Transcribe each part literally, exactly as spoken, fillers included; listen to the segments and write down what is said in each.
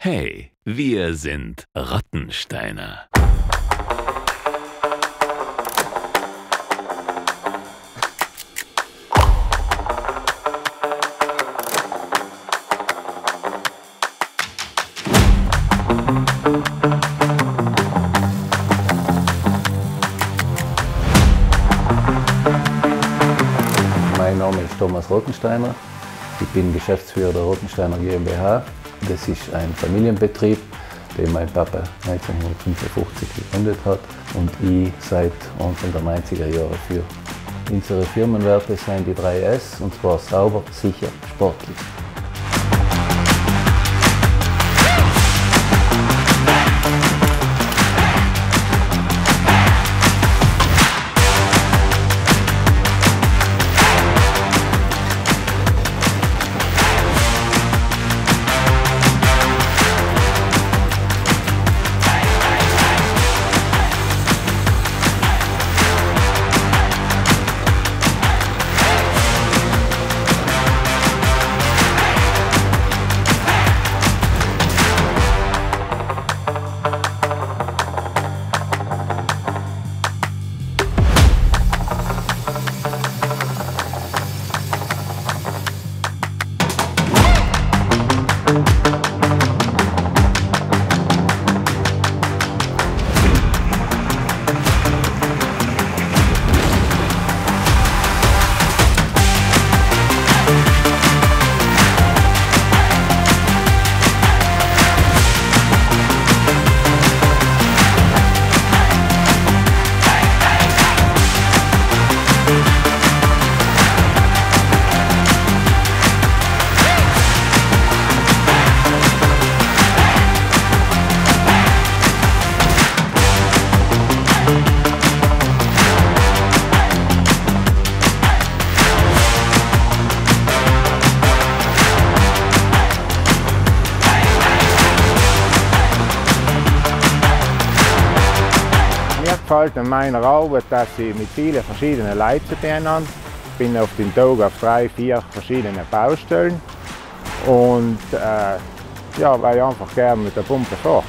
Hey, wir sind Rottensteiner. Mein Name ist Thomas Rottensteiner. Ich bin Geschäftsführer der Rottensteiner GmbH. Das ist ein Familienbetrieb, den mein Papa neunzehnhundertfünfundfünfzig gegründet hat und ich seit Anfang der neunziger Jahre führe. Unsere Firmenwerte sind die drei S, und zwar sauber, sicher, sportlich. Mir gefällt an meiner Arbeit, dass ich mit vielen verschiedenen Leuten zu tun habe. Ich bin auf den Tag auf drei, vier verschiedenen Baustellen und äh, ja, weil ich einfach gerne mit der Pumpe fahre.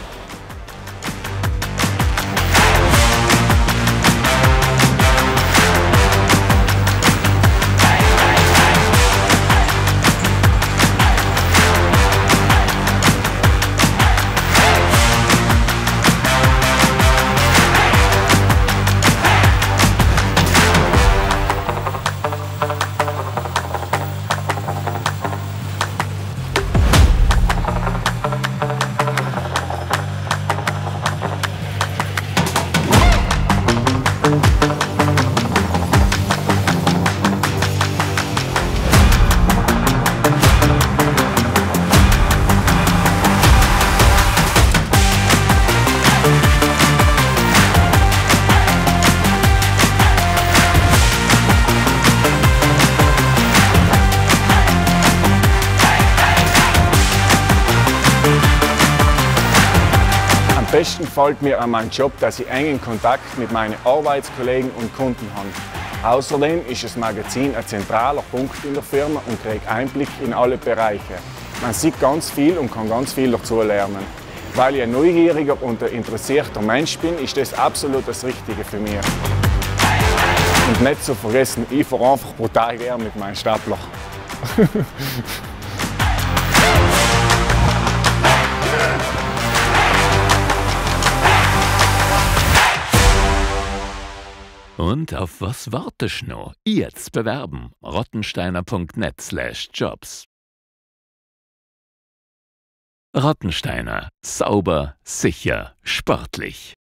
Am besten gefällt mir an meinem Job, dass ich engen Kontakt mit meinen Arbeitskollegen und Kunden habe. Außerdem ist das Magazin ein zentraler Punkt in der Firma und kriegt Einblick in alle Bereiche. Man sieht ganz viel und kann ganz viel dazu lernen. Weil ich ein neugieriger und ein interessierter Mensch bin, ist das absolut das Richtige für mich. Und nicht zu vergessen, ich fahre einfach brutal gern mit meinem Stapler. Und auf was wartest du noch? Jetzt bewerben. rottensteiner punkt net slash jobs. Rottensteiner. Sauber, sicher, sportlich.